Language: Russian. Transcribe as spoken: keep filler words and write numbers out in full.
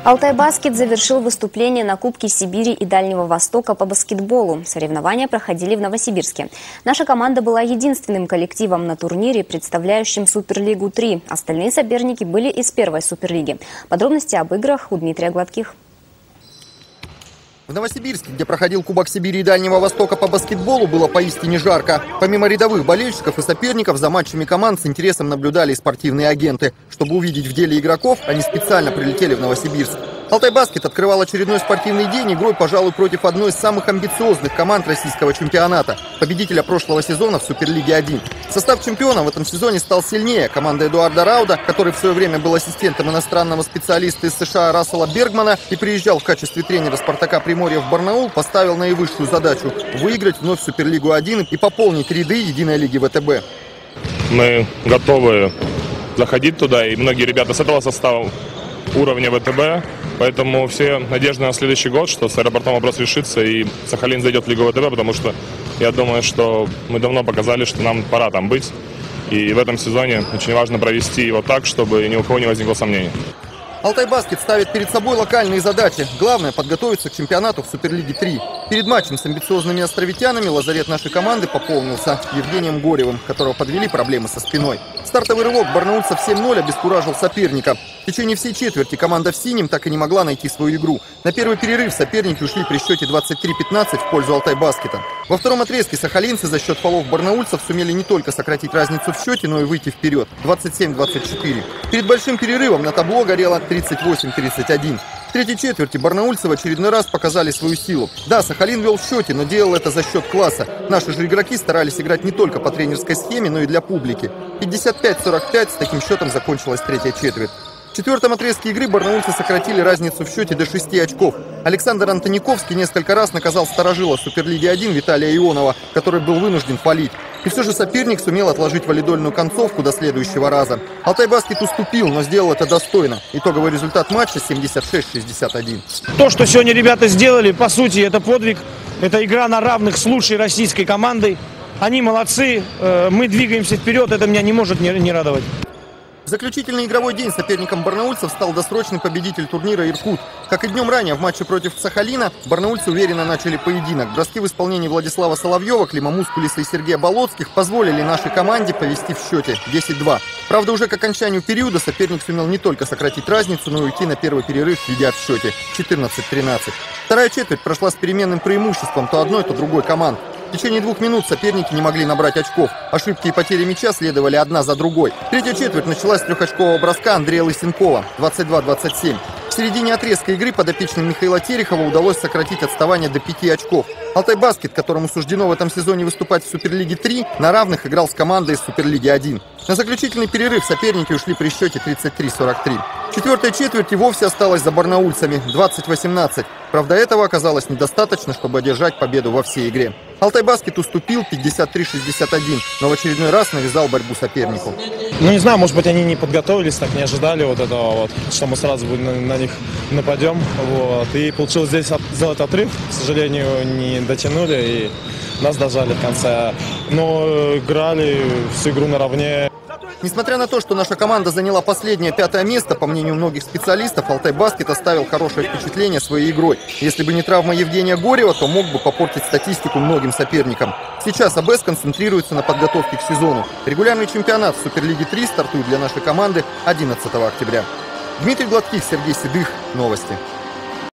Алтай-Баскет завершил выступление на Кубке Сибири и Дальнего Востока по баскетболу. Соревнования проходили в Новосибирске. Наша команда была единственным коллективом на турнире, представляющим Суперлигу три. Остальные соперники были из первой Суперлиги. Подробности об играх у Дмитрия Гладких. В Новосибирске, где проходил Кубок Сибири и Дальнего Востока по баскетболу, было поистине жарко. Помимо рядовых болельщиков и соперников, за матчами команд с интересом наблюдали и спортивные агенты. Чтобы увидеть в деле игроков, они специально прилетели в Новосибирск. Алтай-Баскет открывал очередной спортивный день игрой, пожалуй, против одной из самых амбициозных команд российского чемпионата – победителя прошлого сезона в Суперлиге один. Состав чемпиона в этом сезоне стал сильнее. Команда Эдуарда Рауда, который в свое время был ассистентом иностранного специалиста из США Рассела Бергмана и приезжал в качестве тренера «Спартака Приморья» в Барнаул, поставил наивысшую задачу – выиграть вновь Суперлигу один и пополнить ряды единой лиги ВТБ. Мы готовы заходить туда, и многие ребята с этого состава уровня ВТБ. Поэтому все надежды на следующий год, что с аэропортом вопрос решится и Сахалин зайдет в Лигу ВТБ, потому что я думаю, что мы давно показали, что нам пора там быть. И в этом сезоне очень важно провести его так, чтобы ни у кого не возникло сомнений. Алтай-Баскет ставит перед собой локальные задачи. Главное – подготовиться к чемпионату в Суперлиге три. Перед матчем с амбициозными островитянами лазарет нашей команды пополнился Евгением Горевым, которого подвели проблемы со спиной. Стартовый рывок барнаульцев семь ноль обескуражил соперника. В течение всей четверти команда в синем так и не могла найти свою игру. На первый перерыв соперники ушли при счете двадцать три пятнадцать в пользу Алтай-Баскета. Во втором отрезке сахалинцы за счет фолов барнаульцев сумели не только сократить разницу в счете, но и выйти вперед – двадцать семь двадцать четыре. Перед большим перерывом на табло горело тридцать восемь тридцать один. В третьей четверти барнаульцы в очередной раз показали свою силу. Да, Сахалин вел в счете, но делал это за счет класса. Наши же игроки старались играть не только по тренерской схеме, но и для публики. пятьдесят пять сорок пять с таким счетом закончилась третья четверть. В четвертом отрезке игры барнаульцы сократили разницу в счете до шести очков. Александр Антониковский несколько раз наказал старожила Суперлиги один Виталия Ионова, который был вынужден фалить. И все же соперник сумел отложить валидольную концовку до следующего раза. Алтай-Баскет уступил, но сделал это достойно. Итоговый результат матча семьдесят шесть шестьдесят один. То, что сегодня ребята сделали, по сути, это подвиг. Это игра на равных с лучшей российской командой. Они молодцы, мы двигаемся вперед, это меня не может не радовать. В заключительный игровой день соперником барнаульцев стал досрочный победитель турнира «Иркут». Как и днем ранее в матче против Сахалина, барнаульцы уверенно начали поединок. Броски в исполнении Владислава Соловьева, Клима Мускулиса и Сергея Болотских позволили нашей команде повести в счете десять два. Правда, уже к окончанию периода соперник сумел не только сократить разницу, но и уйти на первый перерыв, ведя в счете четырнадцать тринадцать. Вторая четверть прошла с переменным преимуществом то одной, то другой команд. В течение двух минут соперники не могли набрать очков. Ошибки и потери мяча следовали одна за другой. Третья четверть началась с трехочкового броска Андрея Лысенкова двадцать два двадцать семь. В середине отрезка игры подопечным Михаила Терехова удалось сократить отставание до пяти очков. Алтай-Баскет, которому суждено в этом сезоне выступать в Суперлиге три, на равных играл с командой из Суперлиги один. На заключительный перерыв соперники ушли при счете тридцать три сорок три. Четвертая четверть и вовсе осталась за барнаульцами двадцать восемнадцать. Правда, этого оказалось недостаточно, чтобы одержать победу во всей игре. Алтай-Баскет уступил пятьдесят три шестьдесят один, но в очередной раз навязал борьбу сопернику. Ну, не знаю, может быть, они не подготовились, так не ожидали вот этого, вот, что мы сразу на, на них нападем. Вот. И получилось здесь от, сделать отрыв. К сожалению, не дотянули и нас дожали в конце. Но играли всю игру наравне. Несмотря на то, что наша команда заняла последнее пятое место, по мнению многих специалистов, Алтай-Баскет оставил хорошее впечатление своей игрой. Если бы не травма Евгения Горева, то мог бы попортить статистику многим соперникам. Сейчас АБЭС концентрируется на подготовке к сезону. Регулярный чемпионат в Суперлиге три стартует для нашей команды одиннадцатого октября. Дмитрий Гладких, Сергей Седых. Новости.